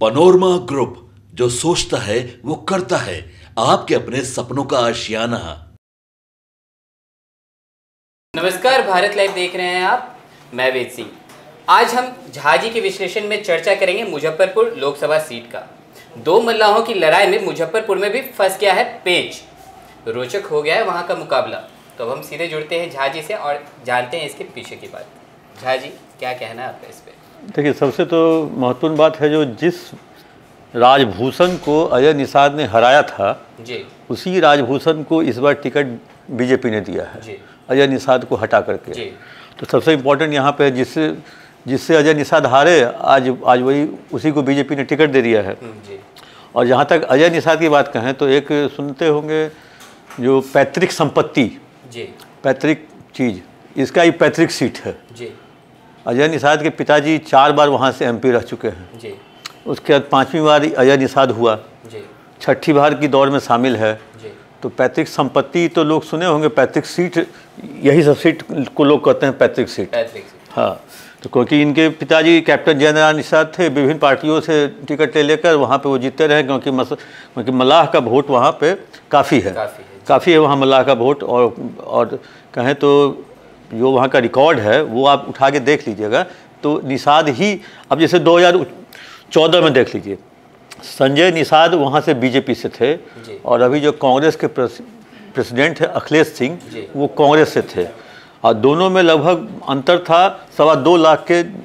Panorama group, जो सोचता है वो करता है। आपके अपने सपनों का आशियाना। नमस्कार, भारत लाइव देख रहे हैं आप। मैं वेद सिंह। आज हम झाजी के विश्लेषण में चर्चा करेंगे मुजफ्फरपुर लोकसभा सीट का। दो मल्लाहों की लड़ाई में मुजफ्फरपुर में भी फंस गया है पेंच। रोचक हो गया है वहां का मुकाबला। तो अब हम सीधे जुड़ते हैं झाजी से और जानते हैं इसके पीछे की बात। झाजी, क्या कहना है आपका इस पे? देखिए, सबसे तो महत्वपूर्ण बात है, जो जिस राजभूषण को अजय निषाद ने हराया था जी, उसी उसी राजभूषण को इस बार टिकट बीजेपी ने दिया है जी, अजय निषाद को हटा करके जी। तो सबसे इम्पोर्टेंट यहाँ पे है, जिससे अजय निषाद हारे, आज वही उसी को बीजेपी ने टिकट दे दिया है। जी। और जहाँ तक अजय निषाद की बात कहें तो एक सुनते होंगे जो पैतृक संपत्ति, जी, पैतृक चीज़, इसका ही पैतृक सीट है। जी, अजय निषाद के पिताजी 4 बार वहाँ से एमपी रह चुके हैं। जी, उसके बाद 5वीं बार अजय निषाद हुआ, जी, 6ठी बार की दौर में शामिल है। जी। तो पैतृक संपत्ति तो लोग सुने होंगे, पैतृक सीट, यही सब सीट को लोग कहते हैं पैतृक सीट। हाँ, तो क्योंकि इनके पिताजी कैप्टन जयनारायण निषाद थे, विभिन्न पार्टियों से टिकट ले लेकर वहाँ पे वो जीतते रहे, क्योंकि मल्लाह का वोट वहाँ पे काफ़ी है वहाँ मल्लाह का वोट। और कहें तो जो वहाँ का रिकॉर्ड है वो आप उठा के देख लीजिएगा तो निषाद ही, अब जैसे 2014 में देख लीजिए, संजय निषाद वहाँ से बीजेपी से थे और अभी जो कांग्रेस के प्रेसिडेंट है अखिलेश सिंह, वो कांग्रेस से थे और दोनों में लगभग अंतर था, 2.25 लाख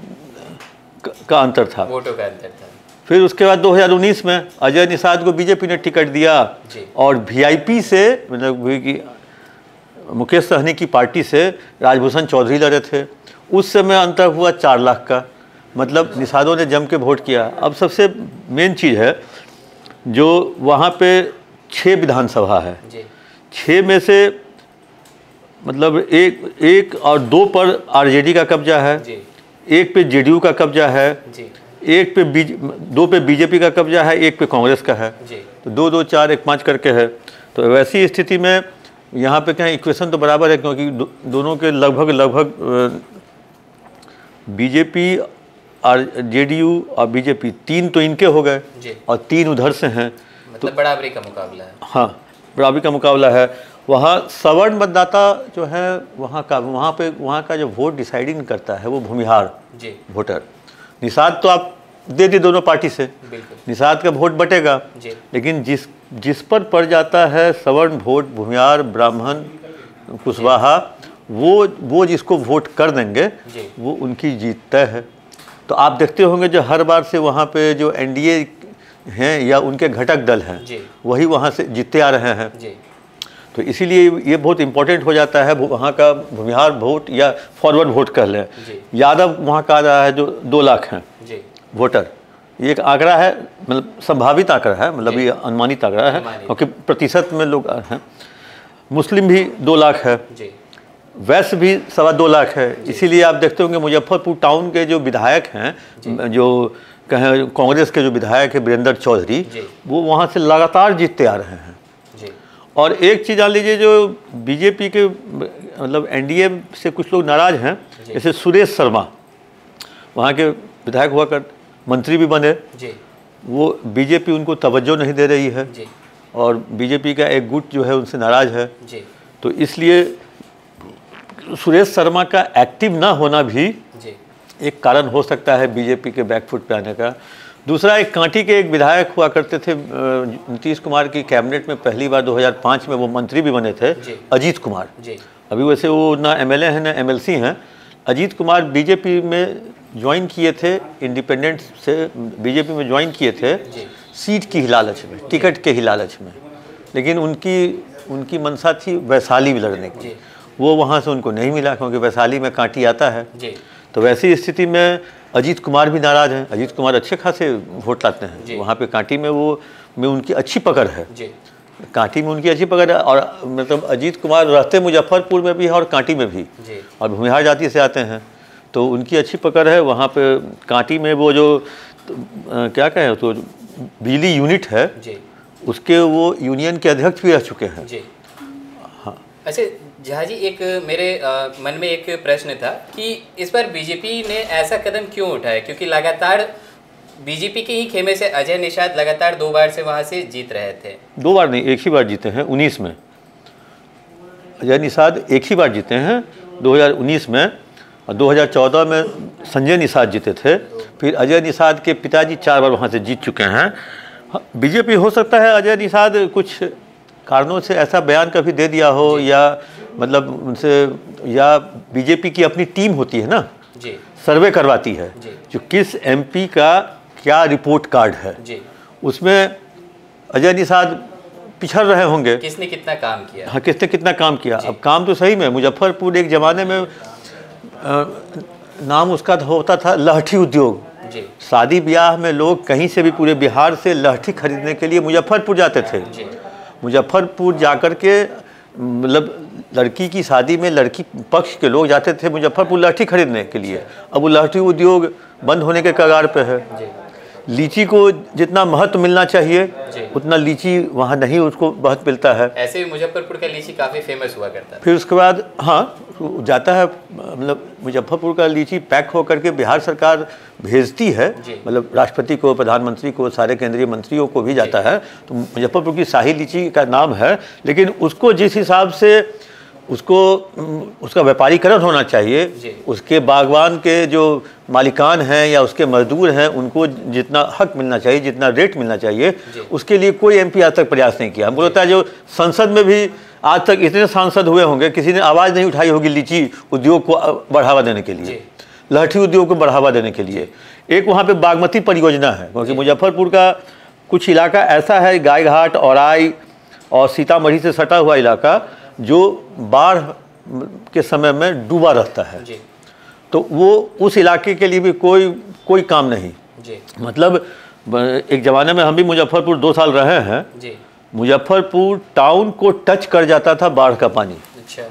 का अंतर था, वोटों का अंतर था। फिर उसके बाद 2019 में अजय निषाद को बीजेपी ने टिकट दिया और वीआईपी से, मतलब मुकेश सहनी की पार्टी से राजभूषण चौधरी लड़े थे। उस समय अंतर हुआ 4 लाख का, मतलब निषादों ने जम के वोट किया। अब सबसे मेन चीज़ है, जो वहाँ पे 6 विधानसभा है, 6 में से मतलब एक और 2 पर आरजेडी का कब्जा है, एक पे जेडीयू का कब्जा है, एक पे 2 पे बीजेपी का कब्जा है, एक पे कांग्रेस का है। तो 2, 2, 4, 1, 5 करके है। तो वैसी स्थिति में यहाँ पे क्या इक्वेशन तो बराबर है, क्योंकि दोनों के लगभग बीजेपी और जेडीयू और बीजेपी 3 तो इनके हो गए और 3 उधर से हैं, मतलब तो बराबरी का मुकाबला है। हाँ, बराबरी का मुकाबला है। वहाँ सवर्ण मतदाता जो है वहाँ का जो वोट डिसाइडिंग करता है वो भूमिहार वोटर। निषाद तो आप दे दी दोनों पार्टी से, निषाद का वोट बटेगा, लेकिन जिस पर पड़ जाता है सवर्ण वोट, भूमिहार, ब्राह्मण, कुशवाहा, वो जिसको वोट कर देंगे वो उनकी जीत तय है। तो आप देखते होंगे जो हर बार से वहाँ पे जो एनडीए हैं या उनके घटक दल हैं वही वहाँ से जीतते आ रहे हैं। तो इसीलिए ये बहुत इम्पोर्टेंट हो जाता है वहाँ का भूमिहार वोट या फॉरवर्ड वोट कह लें। यादव वहाँ का आ रहा है जो 2 लाख हैं वोटर, ये एक आंकड़ा है, मतलब संभावित आंकड़ा है, मतलब ये अनुमानित आंकड़ा है क्योंकि प्रतिशत में लोग हैं। मुस्लिम भी 2 लाख है, वैश्य भी 2.25 लाख है। इसीलिए आप देखते होंगे मुजफ्फरपुर टाउन के जो विधायक हैं, जो कहें कांग्रेस के जो विधायक है वीरेंद्र चौधरी, वो वहाँ से लगातार जीतते आ रहे हैं। और एक चीज़ जान लीजिए, जो बीजेपी के मतलब एनडीए से कुछ लोग नाराज़ हैं, जैसे सुरेश शर्मा वहाँ के विधायक हुआ कर मंत्री भी बने, वो बीजेपी उनको तवज्जो नहीं दे रही है और बीजेपी का एक गुट जो है उनसे नाराज़ है। तो इसलिए सुरेश शर्मा का एक्टिव ना होना भी एक कारण हो सकता है बीजेपी के बैकफुट पे आने का। दूसरा, एक कांटी के एक विधायक हुआ करते थे नीतीश कुमार की कैबिनेट में, पहली बार 2005 में वो मंत्री भी बने थे, अजीत कुमार। अभी वैसे वो ना एमएलए हैं ना एमएलसी हैं। अजीत कुमार बीजेपी में ज्वाइन किए थे, इंडिपेंडेंट से बीजेपी में ज्वाइन किए थे सीट की ही लालच में, टिकट के ही लालच में, लेकिन उनकी मंशा थी वैशाली में लड़ने की। वो वहाँ से उनको नहीं मिला क्योंकि वैशाली में कांटी आता है। तो वैसी स्थिति में अजीत कुमार भी नाराज़ हैं। अजीत कुमार अच्छे खासे वोट लाते हैं वहाँ पे कांटी में, में उनकी अच्छी पकड़ है, कांटी में उनकी अच्छी पकड़ है। और मतलब अजीत कुमार रहते मुजफ्फरपुर में भी है और कांटी में भी, और भूमिहार जाति से आते हैं, तो उनकी अच्छी पकड़ है वहाँ पे कांटी में। वो जो क्या कहें, तो बिजली यूनिट है उसके वो यूनियन के अध्यक्ष भी रह चुके हैं। हाँ, अच्छा झाजी, एक मेरे मन में एक प्रश्न था कि इस बार बीजेपी ने ऐसा कदम क्यों उठाया, क्योंकि लगातार बीजेपी के ही खेमे से अजय निषाद लगातार 2 बार से वहां से जीत रहे थे। 2 बार नहीं, एक ही बार जीते हैं 19 में। अजय निषाद एक ही बार जीते हैं 2019 में, और 2014 में संजय निषाद जीते थे। फिर अजय निषाद के पिताजी 4 बार वहाँ से जीत चुके हैं। बीजेपी हो सकता है अजय निषाद कुछ कारणों से ऐसा बयान कभी दे दिया हो, या मतलब उनसे, या बीजेपी की अपनी टीम होती है ना जी, सर्वे करवाती है जो किस एमपी का क्या रिपोर्ट कार्ड है जी, उसमें अजय निषाद पिछड़ रहे होंगे, किसने कितना काम किया। हाँ, किसने कितना काम किया। अब काम तो सही में मुजफ्फरपुर एक ज़माने में नाम उसका होता था लहठी उद्योग। जी, शादी ब्याह में लोग कहीं से भी पूरे बिहार से लहठी खरीदने के लिए मुजफ्फरपुर जाते थे। जी, मुजफ्फरपुर जाकर के मतलब लड़की की शादी में लड़की पक्ष के लोग जाते थे मुजफ्फरपुर लहठी खरीदने के लिए। अब वो लहठी उद्योग बंद होने के कगार पे है। जी, लीची को जितना महत्व मिलना चाहिए उतना लीची वहाँ नहीं उसको महत्व मिलता है। ऐसे भी मुजफ्फरपुर का लीची काफ़ी फेमस हुआ करता है। फिर उसके बाद हाँ जाता है, मतलब मुजफ्फरपुर का लीची पैक होकर के बिहार सरकार भेजती है, मतलब राष्ट्रपति को, प्रधानमंत्री को, सारे केंद्रीय मंत्रियों को भी जाता है। तो मुजफ्फरपुर की शाही लीची का नाम है, लेकिन उसको जिस हिसाब से उसका व्यापारीकरण होना चाहिए, उसके बागवान के जो मालिकान हैं या उसके मजदूर हैं उनको जितना हक मिलना चाहिए, जितना रेट मिलना चाहिए, उसके लिए कोई एमपी आज तक प्रयास नहीं किया। हमको लगता है जो संसद में भी आज तक इतने सांसद हुए होंगे, किसी ने आवाज़ नहीं उठाई होगी लीची उद्योग को बढ़ावा देने के लिए, लहठी उद्योग को बढ़ावा देने के लिए। एक वहाँ पे बागमती परियोजना है, क्योंकि मुजफ्फरपुर का कुछ इलाका ऐसा है, गाय घाट, औराई और सीतामढ़ी से सटा हुआ इलाका, जो बाढ़ के समय में डूबा रहता है। तो वो उस इलाके के लिए भी कोई काम नहीं। मतलब एक ज़माने में हम भी मुजफ्फरपुर 2 साल रहे हैं, मुजफ्फरपुर टाउन को टच कर जाता था बाढ़ का पानी। अच्छा।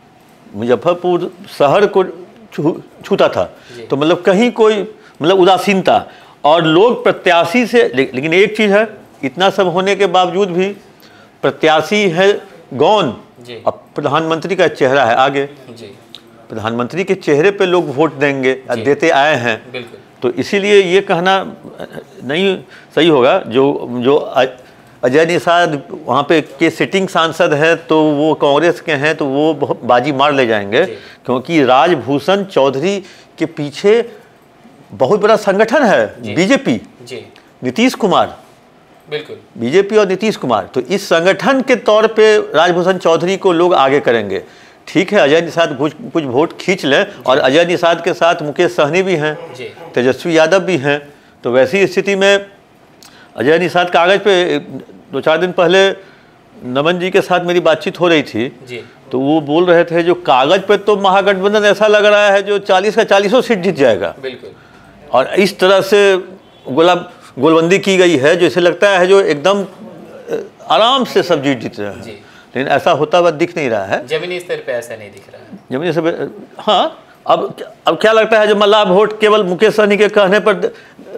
मुजफ्फरपुर शहर को छूता था। तो मतलब कहीं कोई मतलब उदासीनता, और लोग प्रत्याशी से, लेकिन एक चीज़ है, इतना सब होने के बावजूद भी प्रत्याशी है गौन, अब प्रधानमंत्री का चेहरा है आगे। प्रधानमंत्री के चेहरे पे लोग वोट देंगे, देते आए हैं। तो इसीलिए ये कहना नहीं सही होगा। जो अजय निषाद वहाँ पे के सिटिंग सांसद है तो वो कांग्रेस के हैं, तो वो बाजी मार ले जाएंगे, क्योंकि राजभूषण चौधरी के पीछे बहुत बड़ा संगठन है बीजेपी, नीतीश कुमार, बिल्कुल बीजेपी और नीतीश कुमार। तो इस संगठन के तौर पे राजभूषण चौधरी को लोग आगे करेंगे। ठीक है, अजय निषाद कुछ वोट खींच लें, और अजय निषाद के साथ मुकेश सहनी भी हैं, तेजस्वी यादव भी हैं। तो वैसी स्थिति में अजय निषाद कागज़ पे 2-4 दिन पहले नमन जी के साथ मेरी बातचीत हो रही थी, तो वो बोल रहे थे जो कागज़ पे तो महागठबंधन ऐसा लग रहा है जो 40 का 40 सीट जीत जाएगा। बिल्कुल। और इस तरह से गोलबंदी की गई है, जैसे लगता है जो एकदम आराम से सब जीत रहे हैं, लेकिन ऐसा होता हुआ दिख नहीं रहा है। जमीनी स्तर पे ऐसा नहीं दिख रहा है। जमीनी स्तर पे हाँ। अब क्या लगता है जो मल्लाह वोट केवल मुकेश सहनी के कहने पर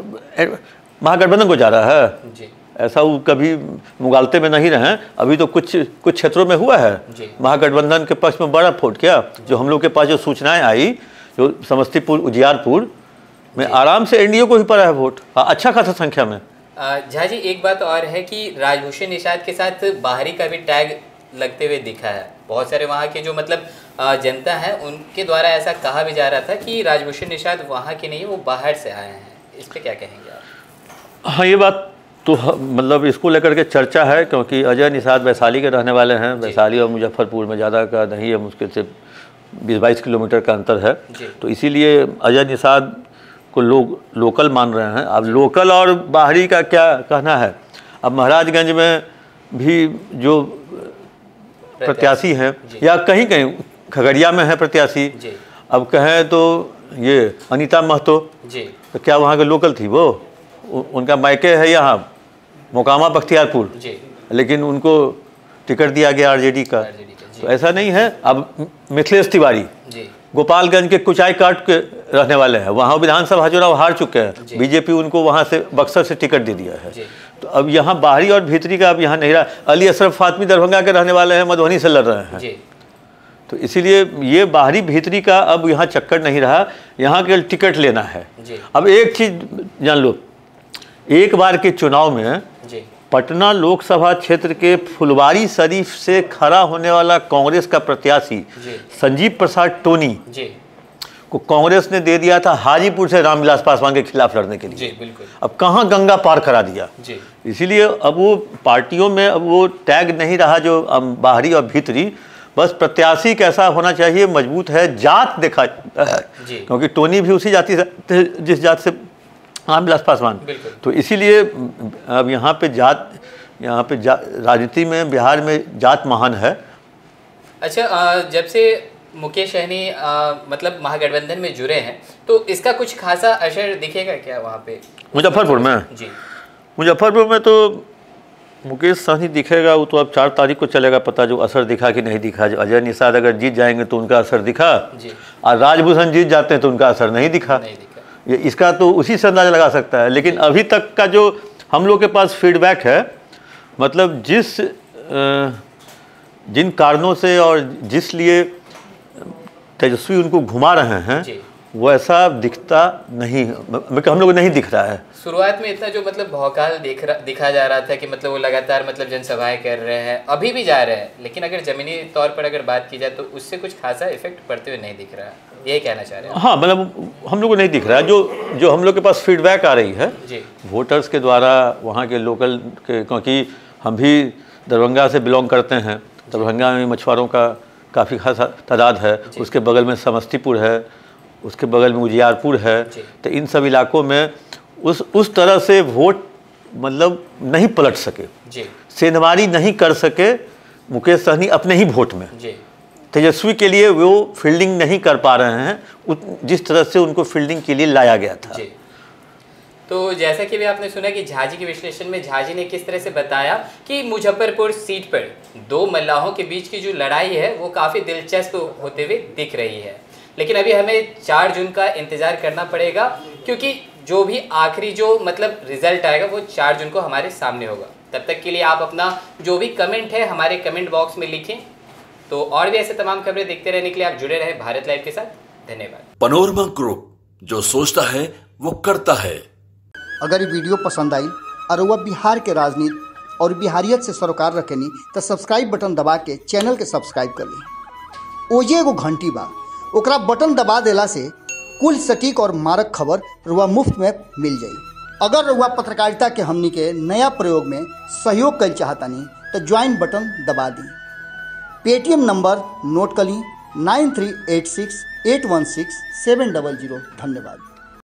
महागठबंधन को जा रहा है? ऐसा वो कभी मुगालते में नहीं रहे। अभी तो कुछ क्षेत्रों में हुआ है महागठबंधन के पक्ष में बड़ा वोट। क्या जो हम लोग के पास जो सूचनाएं आई, जो समस्तीपुर, उजियारपुर में आराम से एनडीए को ही पड़ा है वोट, अच्छा खासा संख्या में। झा जी, एक बात और है कि राजभूषण निषाद के साथ बाहरी का भी टैग लगते हुए दिखा है। बहुत सारे वहाँ के जो मतलब जनता है उनके द्वारा ऐसा कहा भी जा रहा था कि राजभूषण निषाद वहाँ के नहीं, वो बाहर से आए हैं। इस पर क्या कहेंगे आप? हाँ, ये बात तो मतलब इसको लेकर के चर्चा है, क्योंकि अजय निषाद वैशाली के रहने वाले हैं। वैशाली और मुजफ्फरपुर में ज़्यादा का नहीं है, मुश्किल से 20-22 किलोमीटर का अंतर है। तो इसीलिए अजय निषाद को लोग लोकल मान रहे हैं। अब लोकल और बाहरी का क्या कहना है? अब महाराजगंज में भी जो प्रत्याशी हैं, या कहीं कहीं खगड़िया में है प्रत्याशी, अब कहें तो ये अनीता महतो, तो क्या वहाँ के लोकल थी वो? उनका मायके है यहाँ मोकामा बख्तियारपुर, लेकिन उनको टिकट दिया गया आरजेडी का। तो ऐसा नहीं है। अब मिथिलेश तिवारी गोपालगंज के कुचाई काट के रहने वाले हैं, वहाँ विधानसभा चुनाव हार चुके हैं, बीजेपी उनको वहाँ से बक्सर से टिकट दे दिया है। तो अब यहाँ बाहरी और भीतरी का अब यहाँ नहीं रहा। अली अशरफ फातमी दरभंगा के रहने वाले हैं, मधुबनी से लड़ रहे हैं। तो इसीलिए ये बाहरी भीतरी का अब यहाँ चक्कर नहीं रहा, यहाँ के टिकट लेना है। अब एक चीज़ जान लो, एक बार के चुनाव में जी पटना लोकसभा क्षेत्र के फुलवारी शरीफ से खड़ा होने वाला कांग्रेस का प्रत्याशी संजीव प्रसाद टोनी जी को कांग्रेस ने दे दिया था हाजीपुर से रामविलास पासवान के खिलाफ लड़ने के लिए। जी बिल्कुल। अब कहाँ गंगा पार करा दिया जी। इसीलिए अब वो पार्टियों में अब वो टैग नहीं रहा जो बाहरी और भीतरी, बस प्रत्याशी कैसा होना चाहिए, मजबूत है, जात देखा है, क्योंकि टोनी भी उसी जाति से जिस जात से रामविलास पासवान, तो इसीलिए अब यहाँ पे राजनीति में बिहार में जात महान है। अच्छा, जब से मुकेश सहनी मतलब महागठबंधन में जुड़े हैं तो इसका कुछ खासा असर दिखेगा क्या वहाँ पे मुजफ्फरपुर में? जी मुजफ्फरपुर में तो मुकेश सहनी दिखेगा, वो तो अब 4 तारीख को चलेगा पता जो असर दिखा कि नहीं दिखा। जो अजय निषाद अगर जीत जाएंगे तो उनका असर दिखा जी, और राजभूषण जीत जाते हैं तो उनका असर नहीं दिखा। ये इसका तो उसी से अंदाजा लगा सकता है। लेकिन अभी तक का जो हम लोग के पास फीडबैक है, मतलब जिन कारणों से और जिस लिए तेजस्वी उनको घुमा रहे हैं वैसा दिखता नहीं, हम लोग नहीं दिख रहा है। शुरुआत में इतना जो मतलब भौकाल दिखा जा रहा था कि मतलब वो लगातार मतलब जनसभाएं कर रहे हैं, अभी भी जा रहे हैं, लेकिन अगर जमीनी तौर पर अगर बात की जाए तो उससे कुछ खासा इफेक्ट पड़ते हुए नहीं दिख रहा है, यही कहना चाह रहे हैं? हाँ, मतलब हम लोग को नहीं दिख रहा है। जो हम लोग के पास फीडबैक आ रही है वोटर्स के द्वारा, वहाँ के लोकल के, क्योंकि हम भी दरभंगा से बिलोंग करते हैं, दरभंगा में मछुआरों का काफ़ी खासा तादाद है, उसके बगल में समस्तीपुर है, उसके बगल में उजियारपुर है, तो इन सब इलाकों में उस तरह से वोट मतलब नहीं पलट सके, सेंधमारी नहीं कर सके मुकेश सहनी अपने ही वोट में। तेजस्वी के लिए वो फील्डिंग नहीं कर पा रहे हैं जिस तरह से उनको फील्डिंग के लिए लाया गया था। तो जैसा कि भी आपने सुना कि झाजी के विश्लेषण में झाजी ने किस तरह से बताया कि मुजफ्फरपुर सीट पर 2 मल्लाहों के बीच की जो लड़ाई है वो काफ़ी दिलचस्प होते हुए दिख रही है, लेकिन अभी हमें 4 जून का इंतज़ार करना पड़ेगा, क्योंकि जो भी आखिरी जो मतलब रिजल्ट आएगा वो 4 जून को हमारे सामने होगा। तब तक के लिए आप अपना जो भी कमेंट है हमारे कमेंट बॉक्स में लिखें। तो और भी ऐसे तमाम खबरें देखते रहने के लिए आप जुड़े रहे भारत लाइव के साथ। धन्यवाद। पनोरमा ग्रुप, जो सोचता है वो करता है। अगर ये वीडियो पसंद आई और वह बिहार के राजनीति और बिहारियत से सरोकार रखेनी तो सब्सक्राइब बटन दबा के चैनल के सब्सक्राइब कर ली। ओजे एगो घंटी बा, ओकरा बटन दबा देला से कुल सटीक और मारक खबर रुआ मुफ्त में मिल जाई। अगर रुआ पत्रकारिता के हमनी के नया प्रयोग में सहयोग कर चाहतानी तो ज्वाइन बटन दबा दी। पेटीएम नंबर नोट कर ली 9386816700। धन्यवाद।